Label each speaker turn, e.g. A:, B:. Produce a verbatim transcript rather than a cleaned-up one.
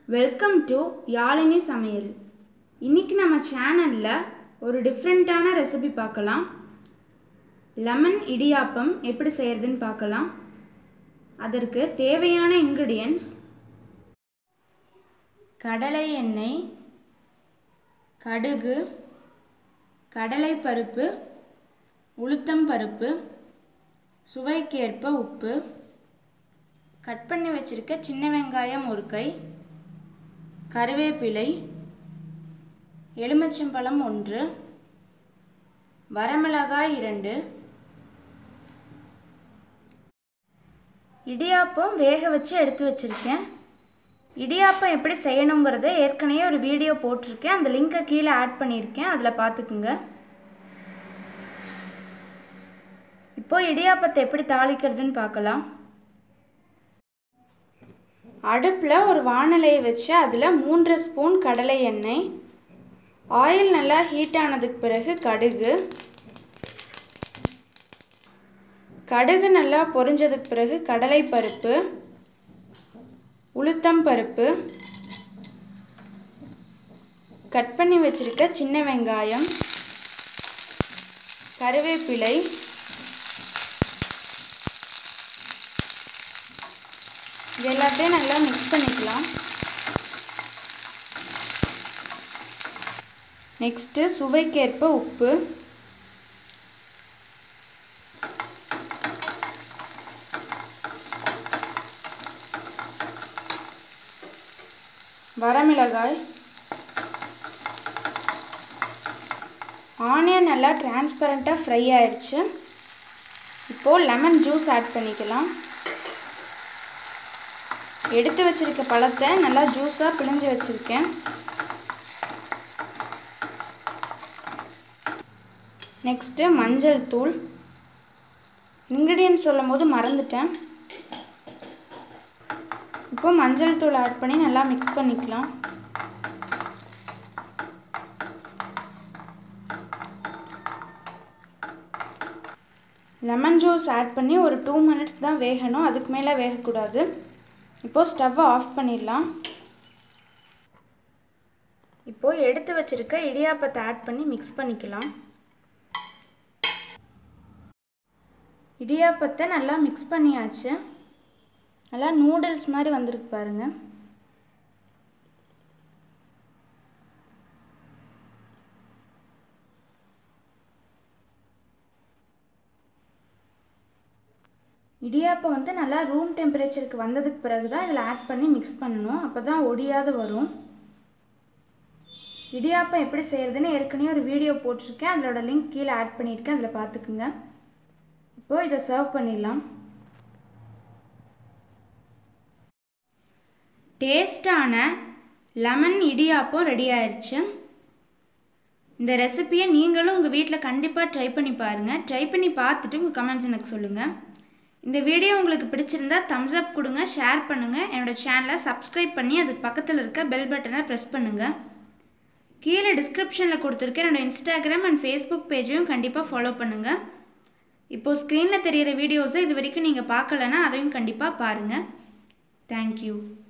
A: Welcome to Yazhini சமையல். இன்னைக்கு நம்ம சேனல்ல ஒரு டிஃப்ரெண்டான ரெசிபி பார்க்கலாம். லெமன் இடியாப்பம் எப்படி செய்யறதுன்னு பார்க்கலாம். அதற்கு தேவையான இன்கிரிடியன்ட்ஸ்: கடலை எண்ணெய், கடுகு, கடலை பருப்பு, உளுத்தம் பருப்பு, சுவைக்கேற்ப உப்பு, கட் பண்ணி வச்சிருக்க சின்ன வெங்காயம் ஒரு கை, கருவேப்பிலை, எலுமிச்சம்பழம் ஒன்று, வரமிளகாய் இரண்டு. இடியாப்பம் வேக வச்சு எடுத்து வச்சிருக்கேன். இடியாப்பம் எப்படி செய்யணுங்கிறத ஏற்கனவே ஒரு வீடியோ போட்டிருக்கேன். அந்த லிங்கை கீழே ஆட் பண்ணியிருக்கேன், அதில் பார்த்துக்குங்க. இப்போ இடியாப்பத்தை எப்படி தாளிக்கிறதுன்னு பார்க்கலாம். அடுப்பில் ஒரு வாணலியை வச்சு அதில் மூன்று ஸ்பூன் கடலை எண்ணெய், ஆயில் நல்லா ஹீட் ஆனதுக்கு பிறகு கடுகு, கடுகு நல்லா பொரிஞ்சதுக்கு பிறகு கடலை பருப்பு, உளுத்தம் பருப்பு, கட் பண்ணி வச்சிருக்க சின்ன வெங்காயம், கருவேப்பிலை, இது எல்லாத்தையும் நல்லா மிக்ஸ் பண்ணிக்கலாம். நெக்ஸ்ட்டு சுவைக்கேற்ப உப்பு, வரமிளகாய், ஆனியன் நல்லா டிரான்ஸ்பரண்ட்டாக ஃப்ரை ஆயிடுச்சு. இப்போது லெமன் ஜூஸ் ஆட் பண்ணிக்கலாம். எடுத்து வச்சிருக்க பழத்தை நல்லா ஜூஸாக பிழிஞ்சு வச்சுருக்கேன். நெக்ஸ்ட்டு மஞ்சள் தூள். இன்க்ரீடியன்ட் சொல்லும் போது மறந்துட்டேன். இப்போ மஞ்சள் தூள் ஆட் பண்ணி நல்லா மிக்ஸ் பண்ணிக்கலாம். லெமன் ஜூஸ் ஆட் பண்ணி ஒரு டூ மினிட்ஸ் தான் வேகணும், அதுக்கு மேலே வேகக்கூடாது. இப்போது ஸ்டவ்வை ஆஃப் பண்ணிடலாம். இப்போது எடுத்து வச்சிருக்க இடியாப்பத்தை ஆட் பண்ணி மிக்ஸ் பண்ணிக்கலாம். இடியாப்பத்தை நல்லா மிக்ஸ் பண்ணியாச்சு. நல்லா நூடுல்ஸ் மாதிரி வந்திருக்கு பாருங்கள். இடியாப்பம் வந்து நல்லா ரூம் டெம்பரேச்சருக்கு வந்ததுக்கு பிறகு தான் இதில் ஆட் பண்ணி மிக்ஸ் பண்ணணும், அப்போ தான் ஒடியாது வரும். இடியாப்பம் எப்படி செய்கிறதுன்னு ஏற்கனவே ஒரு வீடியோ போட்டிருக்கேன், அதோட லிங்க் கீழே ஆட் பண்ணியிருக்கேன், அதில் பார்த்துக்குங்க. இப்போது இதை சர்வ் பண்ணிடலாம். டேஸ்டான லெமன் இடியாப்பம் ரெடி ஆயிடுச்சு. இந்த ரெசிபியை நீங்களும் உங்கள் வீட்டில் கண்டிப்பாக ட்ரை பண்ணி பாருங்கள். ட்ரை பண்ணி பார்த்துட்டு உங்கள் கமெண்ட்ஸ் எனக்கு சொல்லுங்கள். இந்த வீடியோ உங்களுக்கு பிடிச்சிருந்தா தம்ஸ் அப் கொடுங்க, ஷேர் பண்ணுங்கள். என்னோடய சேனலை சப்ஸ்கிரைப் பண்ணி அதுக்கு பக்கத்தில் இருக்க பெல் பட்டனை ப்ரெஸ் பண்ணுங்கள். கீழே டிஸ்கிரிப்ஷனில் கொடுத்துருக்க என்னோடய இன்ஸ்டாகிராம் அண்ட் ஃபேஸ்புக் பேஜையும் கண்டிப்பாக ஃபாலோ பண்ணுங்கள். இப்போது ஸ்க்ரீனில் தெரிகிற வீடியோஸை இது வரைக்கும் நீங்கள் பார்க்கலன்னா அதையும் கண்டிப்பாக பாருங்கள். தேங்க்யூ.